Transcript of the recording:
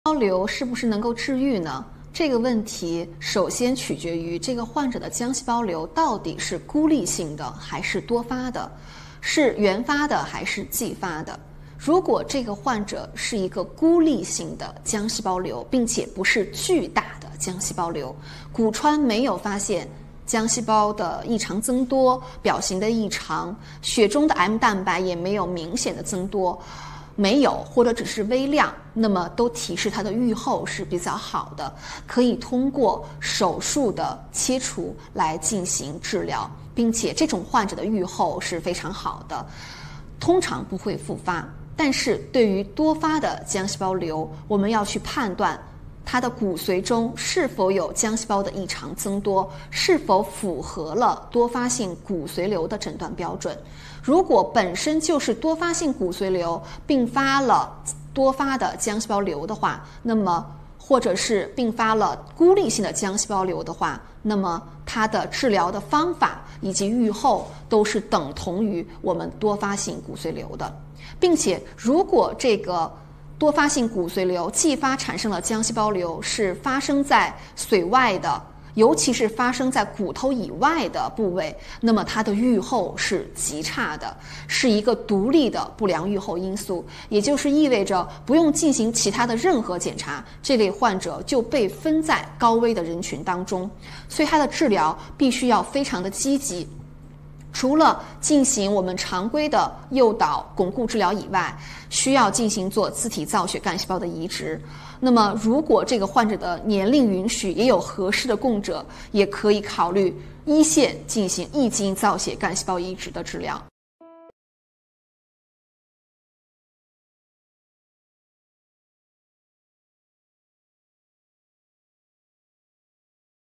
瘤是不是能够治愈呢？这个问题首先取决于这个患者的浆细胞瘤到底是孤立性的还是多发的，是原发的还是继发的。如果这个患者是一个孤立性的浆细胞瘤，并且不是巨大的浆细胞瘤，骨穿没有发现浆细胞的异常增多、表型的异常，血中的 M 蛋白也没有明显的增多，没有或者只是微量，那么都提示它的预后是比较好的，可以通过手术的切除来进行治疗，并且这种患者的预后是非常好的，通常不会复发。但是对于多发的浆细胞瘤，我们要去判断它的骨髓中是否有浆细胞的异常增多，是否符合了多发性骨髓瘤的诊断标准。如果本身就是多发性骨髓瘤并发了多发的浆细胞瘤的话，那么或者是并发了孤立性的浆细胞瘤的话，那么它的治疗的方法以及预后都是等同于我们多发性骨髓瘤的。并且如果这个多发性骨髓瘤继发产生了浆细胞瘤是发生在髓外的，尤其是发生在骨头以外的部位，那么它的预后是极差的，是一个独立的不良预后因素，也就是意味着不用进行其他的任何检查，这类患者就被分在高危的人群当中，所以它的治疗必须要非常的积极。除了进行我们常规的诱导巩固治疗以外，需要进行做自体造血干细胞的移植。那么如果这个患者的年龄允许，也有合适的供者，也可以考虑一线进行异基因造血干细胞移植的治疗。